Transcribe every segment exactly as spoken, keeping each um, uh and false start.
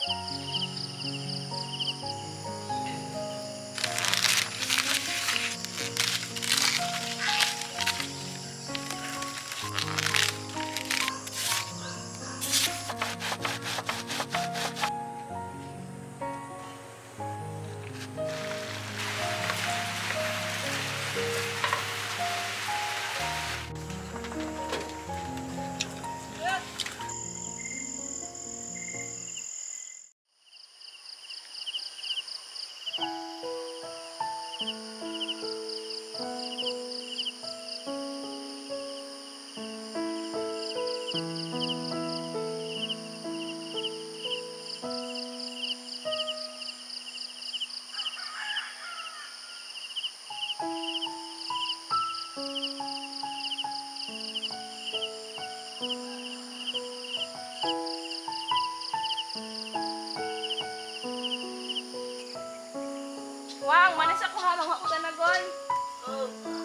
Wang, manis ako halang ako tanagon. Oh.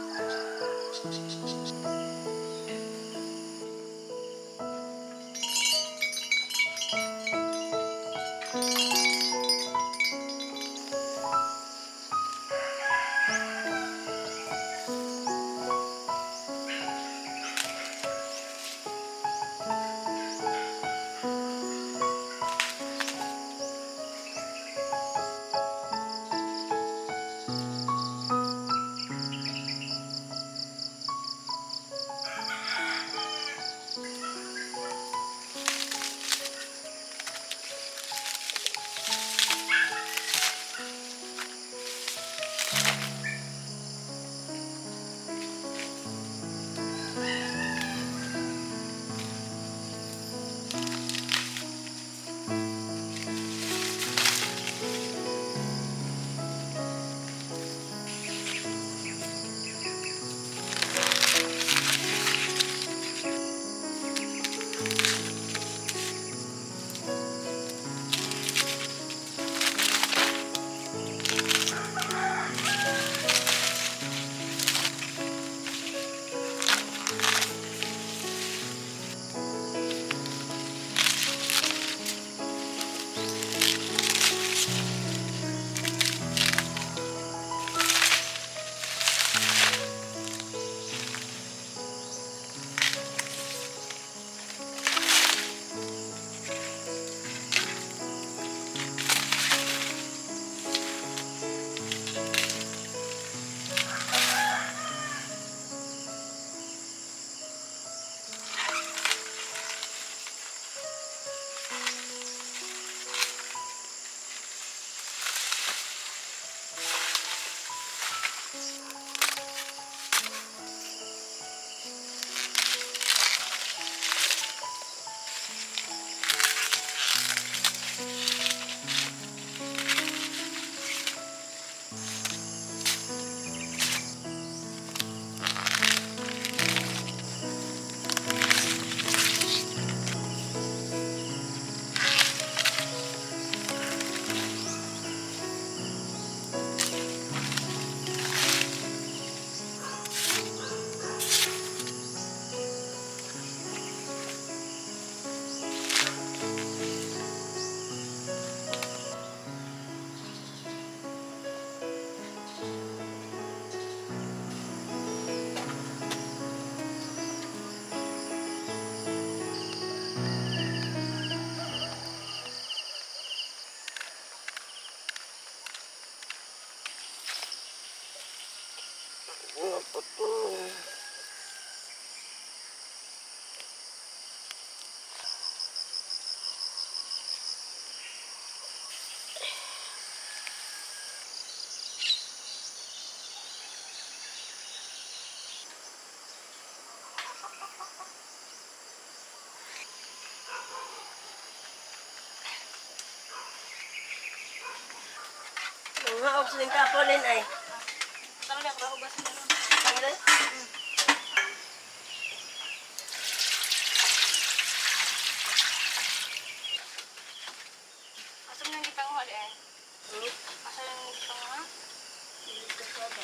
Maog sa kapolin ay. Tara na ako ba sa meron. Ano? Asam nang gitang ho eh. Hmm? Asam nang gitang ha? Hindi ka sabi.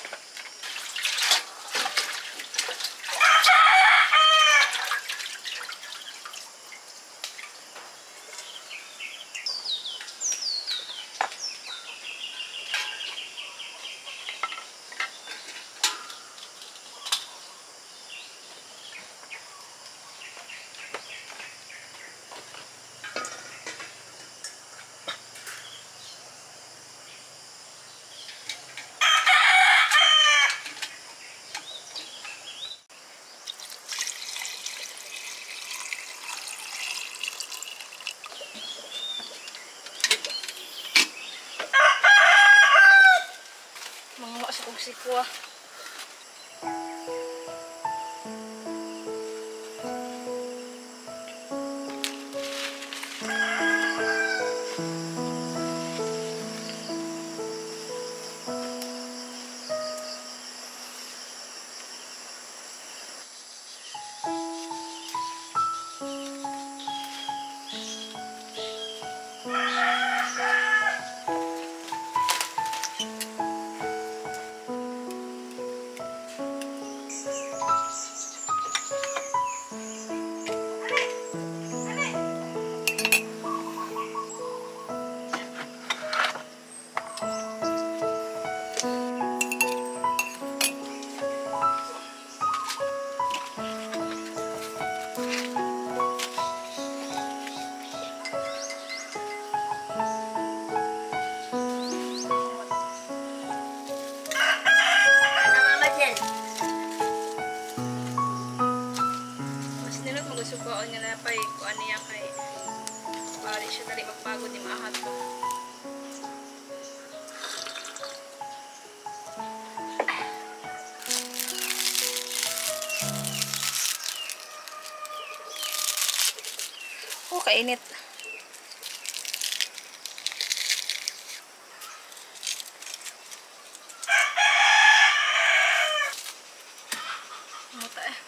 si kuha. Sugaan niya na pa eh, kung ano yan kay pari siya dali magpagod ni maahat ko. Oh, kainit. Muta eh.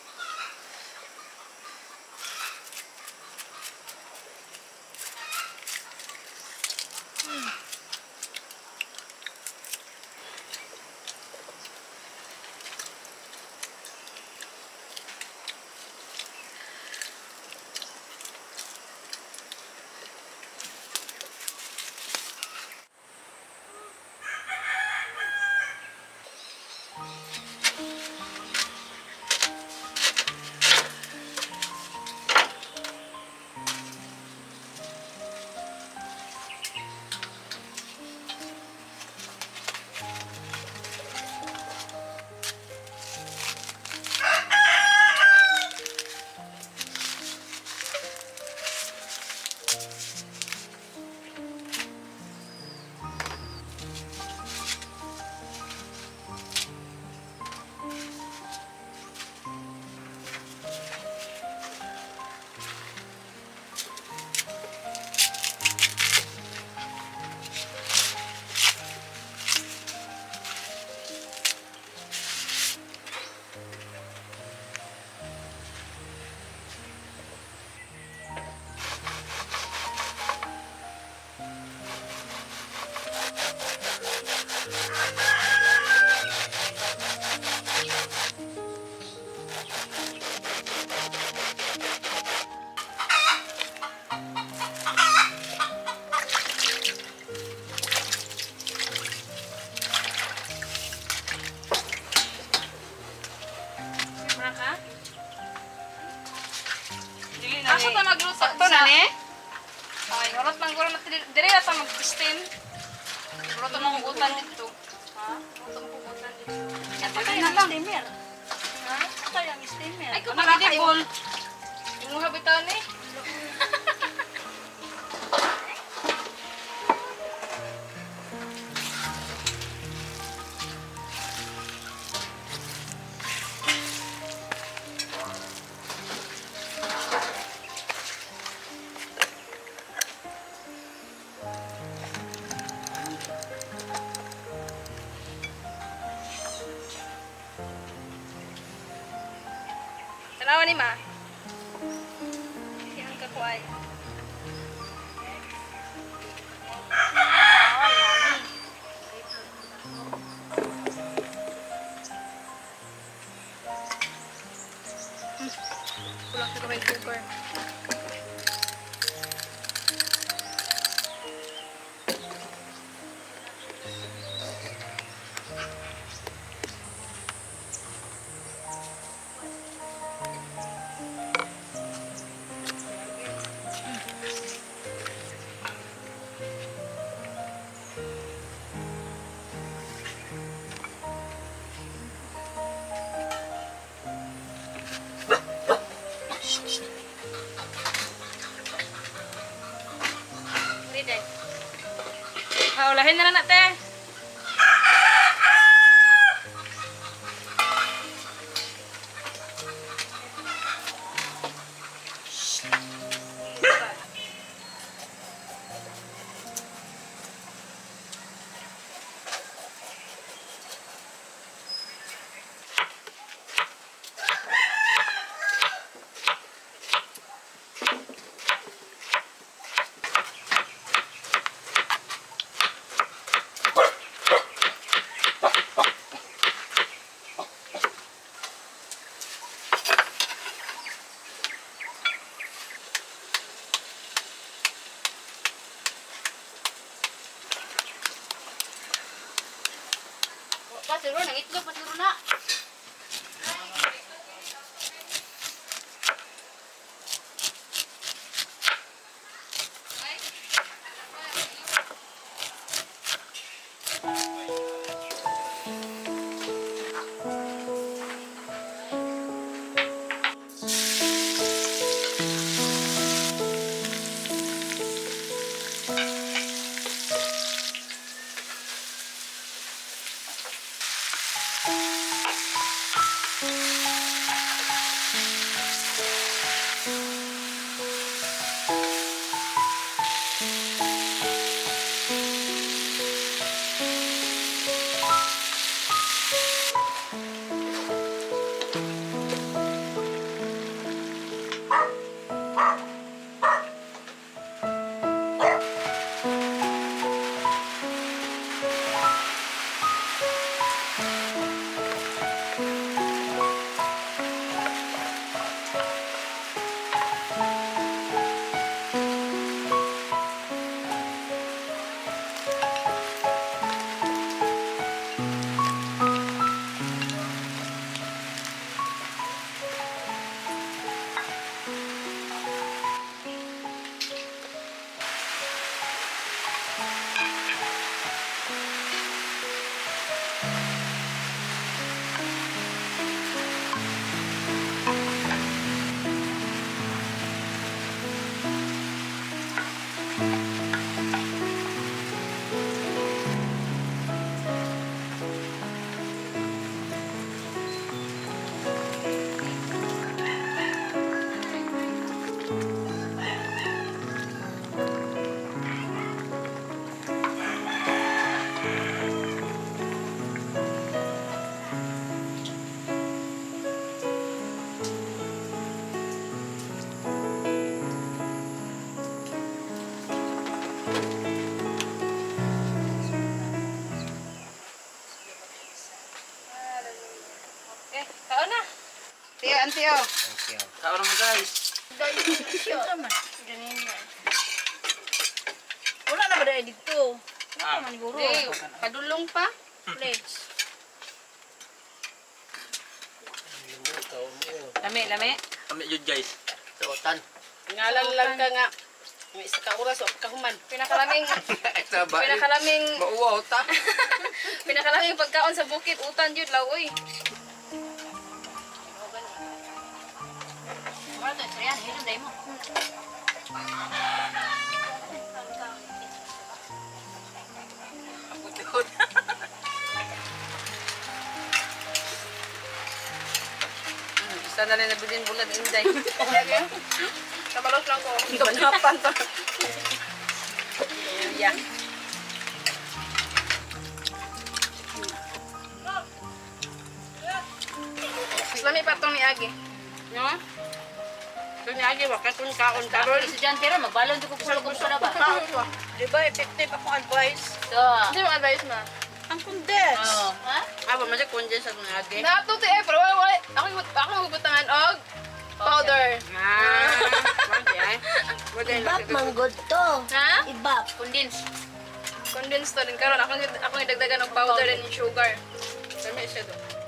Asa ta magluto? Ito na ni? Ay, harot lang ko na dire ata mag-steam. Harot mo kung utan dito. Ha? Harot mo kung utan dito. Ito yung steamer. Ha? Ito yung steamer. Ay, kung makakibol. Yung mga bitaw ni? Tanawa ni ma. Yan ka ko ay. Kulang sa kamay cooker. Haulahin na na natin. siguro, nangitlog pa siguro na. Tiyo, antiyo. Kaon mo guys. Wala na ba dahil dito? Ah. Wala naman siguro. Di, padulong pa. Please. Lami, lami. Kami yun guys. Tuotan. Ngalan lang ka nga. May isa ka oras o kahuman. Pinakalaming, pinakalaming, Mauwaw ta. pinakalaming pagkaon sa bukid. Utan yun, lawoy. Wala to, sariyan. Hilong dahil mo. Apot-apot. Isa na rin nabilin bulan inday. Kabalos lang ko. Ganapan to. Yeah. Islami pa itong ni Agi. No? Ito ni Agi, wakas kung kaon Pero karon. estudyante rin, magbalon ko kung saan kung saan ba. Di ba, effective akong advice? So, Hindi mo advice ma? Ang condense. oh, ha? Ah, ba, masya condense ako ni Agi. Nato ti eh, pero wala, wala. Ako, ako mabutangan og powder. Ah, hindi ay. Ibap manggod to. Ha? Ibap. Condense. Condense to din karon. Ako, ako yung dagdagan ng powder and sugar. Dami siya to.